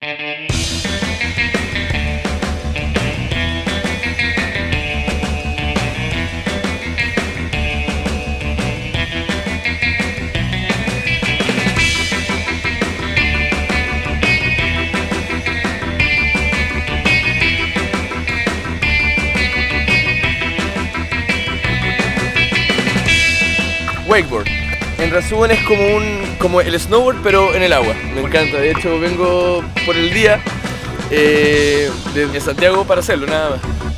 Wakeboard. En resumen es como el snowboard pero en el agua. Me encanta, de hecho vengo por el día de Santiago para hacerlo, nada más.